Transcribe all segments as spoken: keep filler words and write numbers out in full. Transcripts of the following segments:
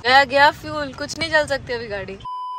गया गया फ्यूल, कुछ नहीं चल सकती अभी गाड़ी।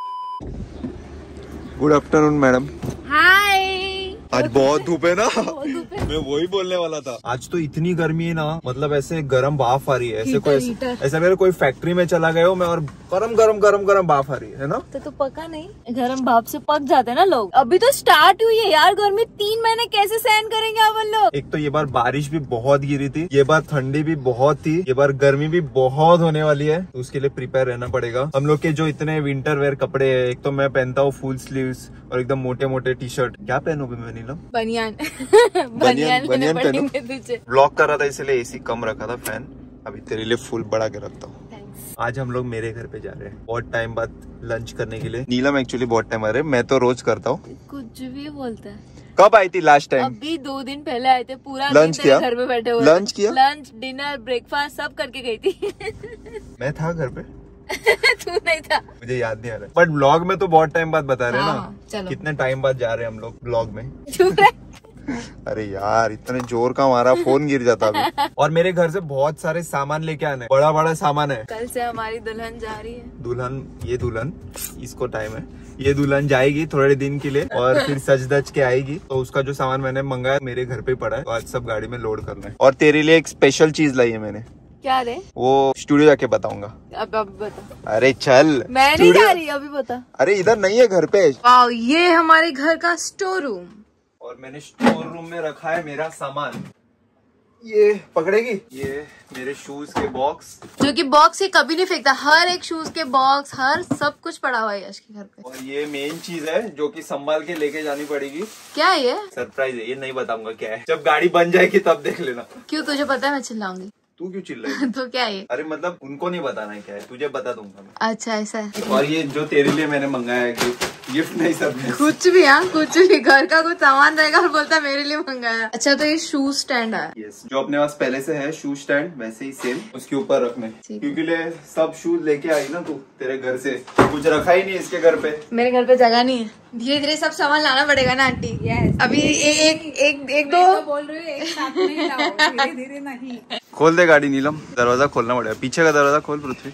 Good afternoon madam. हाय। आज बहुत धूप है ना। बहुत धूप है। मैं वही बोलने वाला था, आज तो इतनी गर्मी है ना, मतलब ऐसे गरम भाप आ रही है, ऐसे हीटर, कोई हीटर। ऐसा मेरे कोई फैक्ट्री में चला गया हो मैं और गरम गरम गरम गरम भाप आ रही है ना। तो, तो पका नहीं, गरम भाप से पक जाते हैं ना लोग। अभी तो स्टार्ट हुई है यार गर्मी, तीन महीने कैसे सहन करेंगे अपन लोग। एक तो ये बार बारिश भी बहुत गिरी थी, ये बार ठंडी भी बहुत थी, ये बार गर्मी भी बहुत होने वाली है, तो उसके लिए प्रिपेयर रहना पड़ेगा। हम लोग के जो इतने विंटर वेयर कपड़े है, एक तो मैं पहनता हूँ फुल स्लीव्स और एकदम मोटे मोटे टी शर्ट। क्या पहनोगे मैं नीलम? बनियान। बनियान बनियान पहनो। तुझे ब्लॉक कर रहा था इसलिए एसी कम रखा था, फैन अभी तेरे लिए फुल बढ़ा के रखता हूँ। आज हम लोग मेरे घर पे जा रहे हैं बहुत टाइम बाद लंच करने के लिए। नीलम एक्चुअली बहुत टाइम आ रहे, मैं तो रोज करता हूँ। कुछ भी बोलता है। कब आई थी लास्ट टाइम? अभी दो दिन पहले आए थे, पूरा लंच किया? घर पे बैठे हुए। लंच किया? लंच डिनर ब्रेकफास्ट सब करके गई थी। मैं था घर पे। तू नहीं था, मुझे याद नहीं आ रहा, बट ब्लॉग में तो बहुत टाइम बाद बता रहे हैं हाँ, ना। चलो। कितने टाइम बाद जा रहे हैं हम लोग ब्लॉग में। चुप रह। अरे यार इतने जोर का मारा फोन गिर जाता अभी। और मेरे घर से बहुत सारे सामान लेके आने, बड़ा बड़ा सामान है। कल से हमारी दुल्हन जा रही है। दुल्हन, ये दुल्हन, इसको टाइम है, ये दुल्हन जाएगी थोड़े दिन के लिए और फिर सज धज के आएगी। तो उसका जो सामान मैंने मंगाया मेरे घर पे पड़ा है, तो आज सब गाड़ी में लोड करना है। और तेरे लिए एक स्पेशल चीज लाई है मैंने। क्या रे? वो स्टूडियो जाके बताऊंगा। अब अब बता। अरे चल, मैं नहीं जा रही, अभी बता। अरे इधर नहीं है घर पे। वाओ, ये हमारे घर का स्टोर रूम। और मैंने स्टोर रूम में रखा है मेरा सामान। ये पकड़ेगी, ये मेरे शूज के बॉक्स, जो कि बॉक्स ये कभी नहीं फेंकता, हर एक शूज के बॉक्स, हर सब कुछ पड़ा हुआ है यश के घर पे। और ये मेन चीज है जो कि संभाल के लेके जानी पड़ेगी। क्या है ये? सरप्राइज है, ये नहीं बताऊंगा क्या है, जब गाड़ी बन जाएगी तब देख लेना। क्यों, तुझे पता है मैं चिल्लाऊंगी? तू क्यों चिल्लाई? तो क्या है ये? अरे मतलब उनको नहीं बताना है क्या है, तुझे बता दूंगा मैं। अच्छा ऐसा है। और ये जो तेरे लिए मैंने मंगाया है गिफ्ट, गिफ्ट नहीं सब कुछ भी, हाँ कुछ भी, घर का कुछ सामान रहेगा और बोलता है मेरे लिए मंगाया। अच्छा तो ये शू स्टैंड है। यस, जो अपने पास पहले से है शू स्टैंड, वैसे ही सेम उसके ऊपर रखने, क्योंकि ले सब शूज लेके आई ना तू तेरे घर से, कुछ रखा ही नहीं इसके घर पे। मेरे घर पे जगह नहीं है, धीरे धीरे सब सामान लाना पड़ेगा ना आंटी। yes. अभी ए, एक एक एक दो तो बोल रही हूँ, एक साथ नहीं लाओ, धीरे धीरे नहीं। खोल दे गाड़ी नीलम, दरवाजा खोलना पड़ेगा, पीछे का दरवाजा खोल पृथ्वी।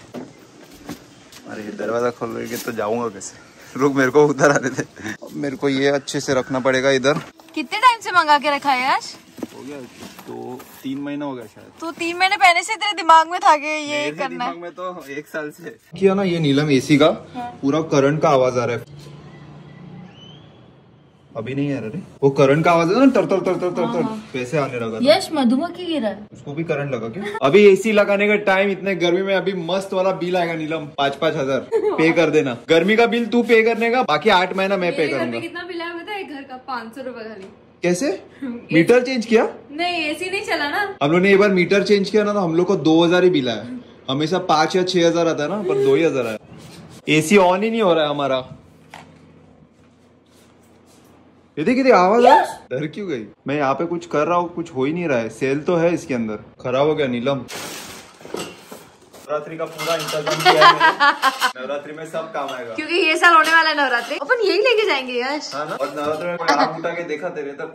अरे दरवाजा खोल रही तो जाऊंगा कैसे, रुक मेरे को उधर आने दे। मेरे को ये अच्छे से रखना पड़ेगा इधर। कितने टाइम से मंगा के रखा है यश? हो गया तो तीन महीना हो गया शायद। तो तीन महीने पहले से तेरे दिमाग में था कि ये मेरे करना है? दिमाग में तो एक साल से किया ना। ये नीलम एसी का पूरा करंट का आवाज आ रहा है। अभी नहीं आ रहा रे, वो करंट का आवाज है ना, तर तर तर तर तर तर वैसे आने लगा। यश मधुमक्खी गिरा है, उसको भी करंट लगा क्या? अभी एसी लगाने का टाइम, इतने गर्मी में अभी मस्त वाला बिल आएगा नीलम, पाँच पाँच हजार पे कर देना। गर्मी का बिल तू पे करने का, बाकी आठ महीना मैं पे करूंगा। कितना बिल आया पता है? घर का पाँच सौ रूपये खाली। कैसे? मीटर चेंज किया? नहीं एसी नहीं चला ना हम लोग ने एक बार मीटर चेंज किया ना, तो हम लोग को दो हजार ही बिल आया। हमेशा पाँच या छह हजार आता है ना, पर दो ही हजार आया। एसी ऑन ही नहीं हो रहा है हमारा। ये देख देख आवाज है, डर क्यों गई? मैं यहाँ पे कुछ कर रहा हूँ, कुछ हो ही नहीं रहा है। सेल तो है इसके अंदर, खराब हो गया नीलम। नवरात्रि का पूरा इंतजाम किया है मैंने। नवरात्रि में सब काम आएगा, क्योंकि ये साल होने वाला है नवरात्रि, अपन यही लेके जाएंगे यश। हाँ ना? और नवरात्रि में कोई आग उठा के देखा तेरे तब।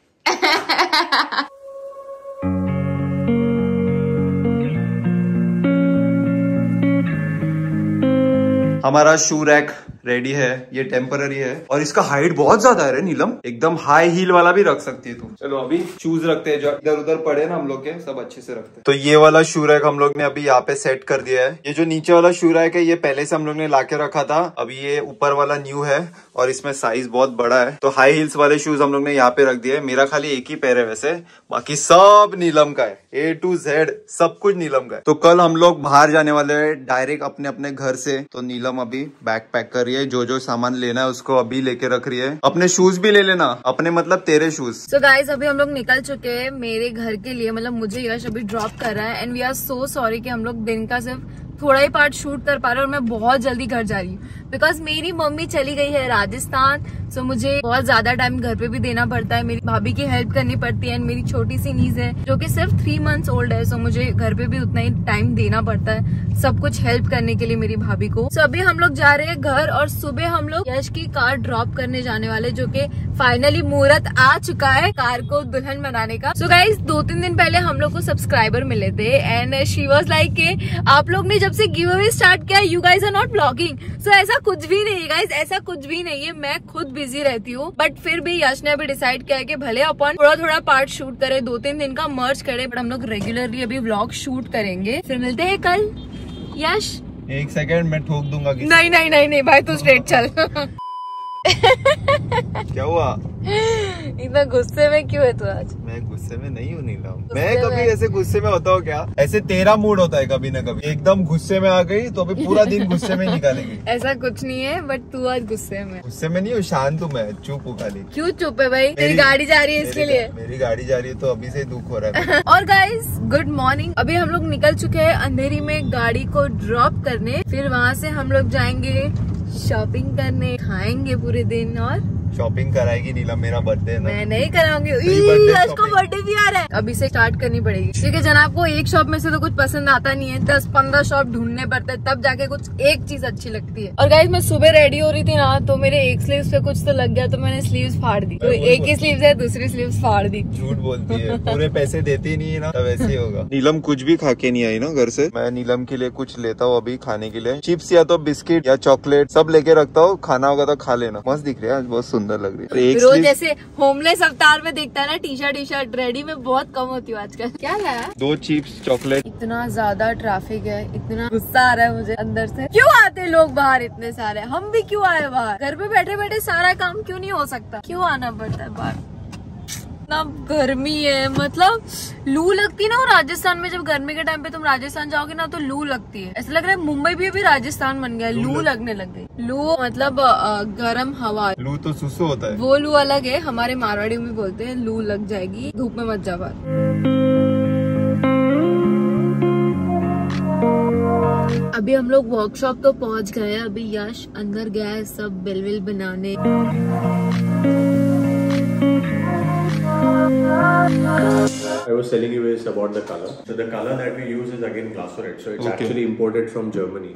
हमारा शू रैक रेडी है, ये टेम्पररी है और इसका हाइट बहुत ज्यादा है रे नीलम, एकदम हाई हील वाला भी रख सकती है तू। चलो अभी शूज रखते हैं, जो इधर उधर पड़े ना हम लोग के, सब अच्छे से रखते हैं। तो ये वाला शू रैक हम लोग ने अभी यहाँ पे सेट कर दिया है। ये जो नीचे वाला शू रैक है ये पहले से हम लोग ने लाके रखा था, अभी ये ऊपर वाला न्यू है और इसमें साइज बहुत बड़ा है। तो हाई हील्स वाले शूज हम लोग ने यहाँ पे रख दिए। मेरा खाली एक ही पैर है वैसे, बाकी सब नीलम का है, ए टू जेड सब कुछ नीलम का है। तो कल हम लोग बाहर जाने वाले हैं डायरेक्ट अपने अपने घर से। तो नीलम अभी बैग पैक कर रही है, जो जो सामान लेना है उसको अभी लेके रख रही है। अपने शूज भी ले लेना, अपने मतलब तेरे शूज। सो गाइस अभी हम लोग निकल चुके हैं मेरे घर के लिए, मतलब मुझे यश अभी ड्रॉप कर रहा है and we are so sorry कि हम लोग दिन का सिर्फ थोड़ा ही पार्ट शूट कर पा रहे हैं और मैं बहुत जल्दी घर जा रही हूँ बिकॉज मेरी मम्मी चली गई है राजस्थान। सो मुझे बहुत ज्यादा टाइम घर पे भी देना पड़ता है, मेरी भाभी की हेल्प करनी पड़ती है एंड मेरी छोटी सी नीज है जो कि सिर्फ थ्री मंथ्स ओल्ड है। सो मुझे घर पे भी उतना ही टाइम देना पड़ता है। सब कुछ हेल्प करने के लिए मेरी भाभी को। सो so, अभी हम लोग जा रहे हैं घर और सुबह हम लोग यश की कार ड्रॉप करने जाने वाले, जो कि फाइनली मुहूर्त आ चुका है कार को दुल्हन बनाने का। सो so, गाइज दो तीन दिन पहले हम लोग को सब्सक्राइबर मिले थे एंड शी वाज लाइक के आप लोग ने जब से गिव अवे स्टार्ट किया you guys are not blogging. So ऐसा कुछ भी नहीं है गाइज, ऐसा कुछ भी नहीं है, मैं खुद बिजी रहती हूँ। बट फिर भी यश ने अभी डिसाइड किया कि भले अपन थोड़ा थोड़ा पार्ट शूट करे, दो तीन दिन का मर्ज करे, बट हम लोग रेगुलरली अभी व्लॉग शूट करेंगे। फिर मिलते हैं कल। यश एक सेकंड मैं ठोक दूंगा किसी। नहीं नहीं नहीं नहीं भाई तू स्ट्रेट चल। क्या हुआ? इतना गुस्से में क्यों है तू आज? मैं गुस्से में नहीं हूँ नीलम, मैं कभी ऐसे गुस्से में होता हूँ क्या? ऐसे तेरा मूड होता है कभी न कभी, एकदम गुस्से में आ गई तो अभी पूरा दिन गुस्से में निकालेगी। ऐसा कुछ नहीं है, बट तू आज गुस्से में। गुस्से में नहीं हूँ, शांत हूँ मैं, चुप हूँ खाली। क्यों चुप है भाई? तेरी गाड़ी जा रही है इसके लिए। मेरी गाड़ी जा रही है तो अभी से दुख हो रहा है। और गाइज गुड मॉर्निंग, अभी हम लोग निकल चुके हैं अंधेरी में गाड़ी को ड्रॉप करने। फिर वहाँ से हम लोग जाएंगे शॉपिंग करने, खाएंगे पूरे दिन और शॉपिंग कराएगी नीलम, मेरा बर्थडे है ना। मैं नहीं कराऊंगी, उसको बर्थडे भी आ रहा है। अभी से स्टार्ट करनी पड़ेगी क्योंकि जनाब को एक शॉप में से तो कुछ पसंद आता नहीं है, दस पंद्रह शॉप ढूंढने पड़ते हैं तब जाके कुछ एक चीज अच्छी लगती है। और गाइस मैं सुबह रेडी हो रही थी ना तो मेरे एक स्लीव्स पे कुछ तो लग गया तो मैंने स्लीव्स फाड़ दी। तो एक ही स्लीव्स है, दूसरी स्लीव्स फाड़ दी। झूठ बोलती है, पूरे पैसे देती नहीं है ना, तब ऐसे ही होगा। नीलम कुछ भी खा के नहीं आई ना घर से। मैं नीलम के लिए कुछ लेता हूँ अभी खाने के लिए, चिप्स या तो बिस्किट या चॉकलेट सब लेके रखता हूँ, खाना होगा तो खा लेना। मस्त दिख रही है आज, बहुत सुंदर लग रही है। रोज जैसे होमलेस अवतार में देखता है ना, T shirt T shirt ready में बहुत कम होती हूँ आजकल। क्या लाया? दो चिप्स चॉकलेट। इतना ज्यादा ट्रैफिक है, इतना गुस्सा आ रहा है मुझे अंदर से। क्यों आते लोग बाहर इतने सारे? हम भी क्यों आए बाहर? घर पे बैठे बैठे सारा काम क्यों नहीं हो सकता? क्यों आना पड़ता है बाहर? इतना गर्मी है, मतलब लू लगती है ना। और राजस्थान में जब गर्मी के टाइम पे तुम राजस्थान जाओगे ना तो लू लगती है। ऐसा लग रहा है मुंबई भी अभी राजस्थान बन गया, लू लगने लग गई। लू मतलब गर्म हवा। लू तो सुसु होता है, वो लू अलग है, हमारे मारवाड़ी में बोलते हैं लू लग जाएगी, धूप में मत जा बाहर। अभी हम लोग वर्कशॉप तो पहुंच गए हैं। अभी यश अंदर गया है सब बिल विल बनाने। I was telling you is about the color. So the color that we use is again Glassorette. So it's okay. Actually imported from Germany.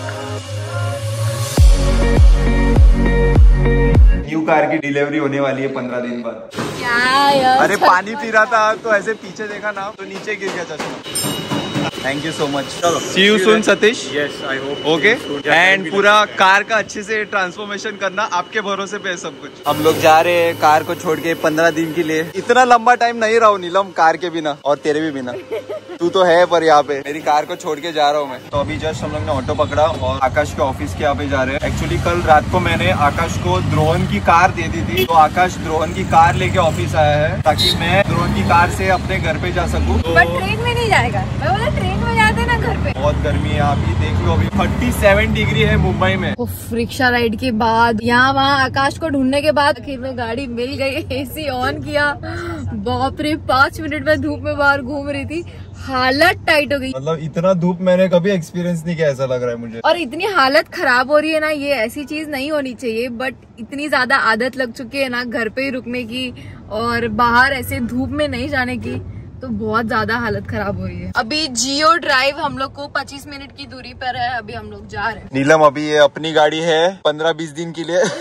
New car की डिलीवरी होने वाली है पंद्रह दिन बाद। क्या यार? अरे पानी पी रहा था तो ऐसे पीछे देखा ना तो नीचे गिर गया चश्मा। Thank you so much. See you soon Satish. Yes, I hope. Okay and पूरा कार का अच्छे से ट्रांसफॉर्मेशन करना, आपके भरोसे पे है सब कुछ। हम लोग जा रहे हैं कार को छोड़ के पंद्रह दिन के लिए। इतना लंबा टाइम नहीं रहा हूँ नीलम कार के बिना, और तेरे भी बिना। तू तो है पर यहाँ पे मेरी कार को छोड़ के जा रहा हूँ मैं। तो अभी जस्ट हम लोग ने ऑटो पकड़ा और आकाश के ऑफिस के यहाँ पे जा रहे हैं। एक्चुअली कल रात को मैंने आकाश को द्रोहन की कार दे दी थी, तो आकाश द्रोहन की कार लेके ऑफिस आया है ताकि मैं द्रोहन की कार से अपने घर पे जा सकूँ। बट ट्रेन में नहीं जाएगा। मैं बोला ट्रेन में जाते ना घर पे। बहुत गर्मी है अभी, देख लो अभी सैंतीस डिग्री है मुंबई में। रिक्शा राइड के बाद यहाँ वहाँ आकाश को ढूंढने के बाद आखिर में गाड़ी मिल गई, एसी ऑन किया। बाप रे, पाँच मिनट में धूप में बाहर घूम रही थी, हालत टाइट हो गई। मतलब इतना धूप मैंने कभी एक्सपीरियंस नहीं किया, ऐसा लग रहा है मुझे। और इतनी हालत खराब हो रही है ना, ये ऐसी चीज नहीं होनी चाहिए, बट इतनी ज्यादा आदत लग चुकी है ना घर पे ही रुकने की और बाहर ऐसे धूप में नहीं जाने की, तो बहुत ज्यादा हालत खराब हो रही है। अभी जियो ड्राइव हम लोग को पच्चीस मिनट की दूरी पर है, अभी हम लोग जा रहे हैं। नीलम अभी ये अपनी गाड़ी है पंद्रह बीस दिन के लिए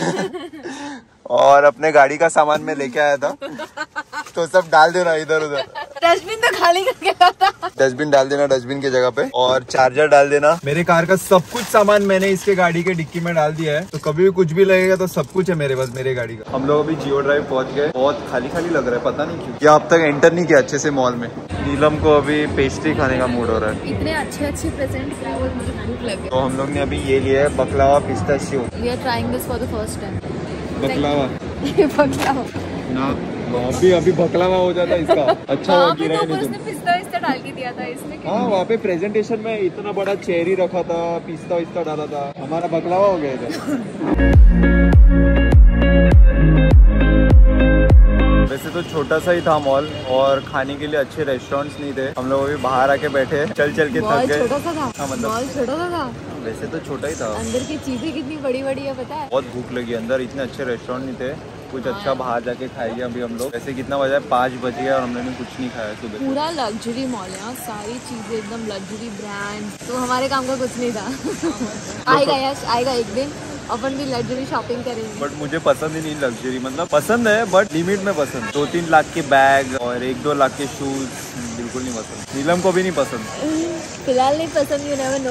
और अपने गाड़ी का सामान मैं लेके आया था तो सब डाल देना इधर उधर। डस्टबिन तो खाली करके था। डस्टबिन डाल देना डस्टबिन की जगह पे, और चार्जर डाल देना। मेरे कार का सब कुछ सामान मैंने इसके गाड़ी के डिक्की में डाल दिया है, तो कभी भी कुछ भी लगेगा तो सब कुछ है मेरे पास मेरे गाड़ी का। हम लोग अभी जियो ड्राइव पहुंच गए। बहुत खाली खाली लग रहा है, पता नहीं क्यों। ये अब तक एंटर नहीं किया अच्छे से मॉल में। नीलम को अभी पेस्ट्री खाने का मूड हो रहा है। इतने अच्छे अच्छे प्रेजेंट किए और मुझे भूख लगे। तो हम लोग ने अभी ये लिया है baklava pistachio. We are trying this for the first time. Baklava baklava ना, अभी अभी बकलावा हो जाता है इसका। अच्छा हुआ कि नहीं उसने पिस्ता विस्ता डाल के दिया था इसमें। हाँ, वहाँ पे प्रेजेंटेशन में इतना बड़ा चेरी रखा था, पिस्ता विस्ता डाला था, हमारा बकलावा हो गया था। वैसे तो छोटा सा ही था मॉल और खाने के लिए अच्छे रेस्टोरेंट्स नहीं थे। हम लोग अभी बाहर आके बैठे, चल चल के थक गए। छोटा सा था। हाँ, मतलब मॉल छोटा सा था। वैसे तो छोटा ही था। अंदर की चीजें कितनी बड़ी बड़ी है पता है। बहुत भूख लगी, अंदर इतने अच्छे रेस्टोरेंट नहीं थे कुछ अच्छा बाहर जाके खाएंगे अभी हम लोग। वैसे कितना बजा है, पाँच बज गया और हमने कुछ नहीं खाया सुबह। पूरा लग्जरी मॉल है, सारी चीजें एकदम लग्जरी ब्रांड, तो हमारे काम का कुछ नहीं था। आएगा यश, आएगा एक दिन अपन भी लग्जरी शॉपिंग करेंगे। बट मुझे पसंद ही नहीं लग्जरी, मतलब पसंद है बट लिमिट में पसंद। दो तीन लाख के बैग और एक दो लाख के शूज बिल्कुल नहीं पसंद। नीलम को भी नहीं पसंद, फिलहाल नहीं पसंद, यू नेवर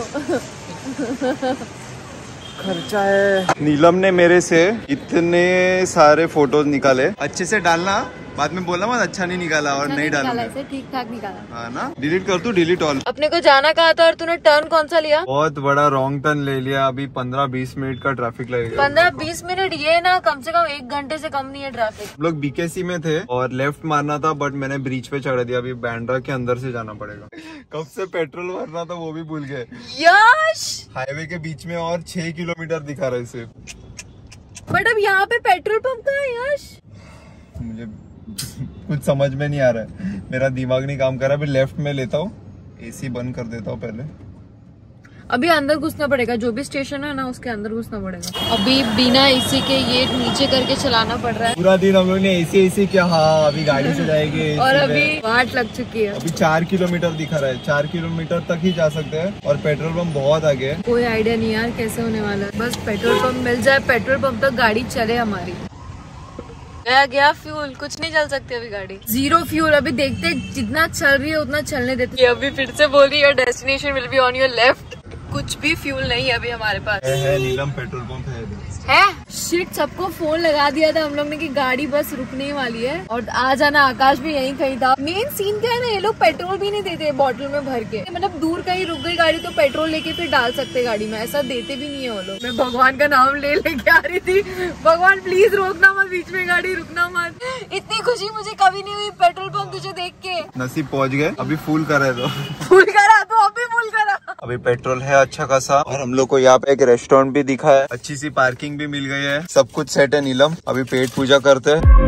नो। खर्चा है। नीलम ने मेरे से इतने सारे फोटोज निकाले, अच्छे से डालना, बाद में बोला मत अच्छा नहीं निकाला और नहीं डाला, ठीक ठाक निकाला। हाँ ना, डिलीट कर तू, डिलीट ऑल। अपने को जाना कहा था और तूने टर्न कौन सा लिया? बहुत बड़ा रॉन्ग टर्न ले लिया। अभी पंद्रह बीस मिनट का ट्रैफिक लगेगा। पंद्रह बीस मिनट ये ना, कम से कम एक घंटे से कम नहीं है ट्रैफिक। हम लोग बीकेसी में थे और लेफ्ट मारना था, बट मैंने ब्रिज पे चढ़ा दिया। अभी बैंड्रा के अंदर से जाना पड़ेगा। कब से पेट्रोल भरना था वो भी भूल गए। यश, हाईवे के बीच में और छह किलोमीटर दिखा रहे सिर्फ। बट अब यहाँ पे पेट्रोल पंप कहाँ है यश? मुझे कुछ समझ में नहीं आ रहा है, मेरा दिमाग नहीं काम कर रहा। अभी लेफ्ट में लेता हूँ, एसी बंद कर देता हूँ पहले। अभी अंदर घुसना पड़ेगा, जो भी स्टेशन है ना उसके अंदर घुसना पड़ेगा। अभी बिना एसी के ये नीचे करके चलाना पड़ रहा है। पूरा दिन हम लोग ने एसी एसी किया। हाँ, अभी गाड़ी से जाएंगे और अभी वाट लग चुकी है। अभी चार किलोमीटर दिखा रहा है, चार किलोमीटर तक ही जा सकते हैं और पेट्रोल पंप बहुत आगे है। कोई आइडिया नहीं यार कैसे होने वाला है। बस पेट्रोल पंप मिल जाए, पेट्रोल पंप तक गाड़ी चले हमारी। गया गया फ्यूल, कुछ नहीं चल सकती अभी गाड़ी, जीरो फ्यूल। अभी देखते जितना चल रही है उतना चलने देते। अभी फिर से बोल रही है destination will be on your left. कुछ भी फ्यूल नहीं है अभी हमारे पास। है, है नीलम पेट्रोल पंप है, है? शिट, सबको फोन लगा दिया था हम लोग ने कि गाड़ी बस रुकने वाली है और आ जाना। आकाश भी यहीं कहीं था। मेन सीन क्या है ना, ये लोग पेट्रोल भी नहीं देते बॉटल में भर के। मतलब दूर कहीं रुक गई गाड़ी तो पेट्रोल लेके फिर डाल सकते गाड़ी में, ऐसा देते भी नहीं है वो लोग। मैं भगवान का नाम ले लेके आ रही थी, भगवान प्लीज रोकना मत बीच में गाड़ी, रुकना मत। इतनी खुशी मुझे कभी नहीं हुई पेट्रोल पंप तुझे देख के। नसीब पहुंच गए। अभी फुल करा तो फुल करा तो अभी फुल करा। अभी पेट्रोल है अच्छा खासा और हम लोग को यहाँ पे एक रेस्टोरेंट भी दिखा है, अच्छी सी पार्किंग भी मिल गई है, सब कुछ सेट है। नीलम अभी पेट पूजा करते हैं।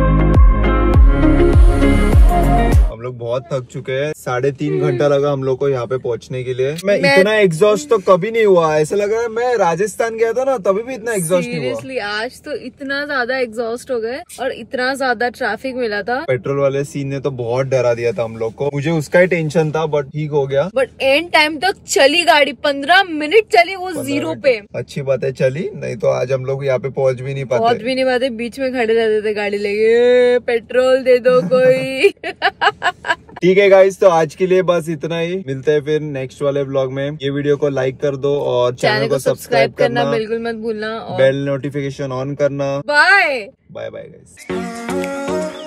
हम लोग बहुत थक चुके हैं, साढ़े तीन घंटा लगा हम लोग को यहाँ पे पहुँचने के लिए। मैं, मैं इतना एग्जॉस्ट तो कभी नहीं हुआ, ऐसा लग रहा है मैं राजस्थान गया था ना तभी भी इतना एग्जॉस्ट नहीं हुआ। सीरियसली आज तो इतना ज्यादा एग्जॉस्ट हो गए और इतना ज्यादा ट्रैफिक मिला था। पेट्रोल वाले सीन ने तो बहुत डरा दिया था हम लोग को, मुझे उसका ही टेंशन था बट ठीक हो गया। बट एंड टाइम तक चली गाड़ी, पंद्रह मिनट चली वो जीरो पे। अच्छी बात है चली, नहीं तो आज हम लोग यहाँ पे पहुँच भी नहीं पाते। पहुँच भी नहीं पाते, बीच में खड़े रहते थे गाड़ी लेके, पेट्रोल दे दो कोई। ठीक है गाइस, तो आज के लिए बस इतना ही। मिलते हैं फिर नेक्स्ट वाले व्लॉग में। ये वीडियो को लाइक कर दो और चैनल को सब्सक्राइब करना बिल्कुल मत भूलना और बेल नोटिफिकेशन ऑन करना। Bye bye bye guys.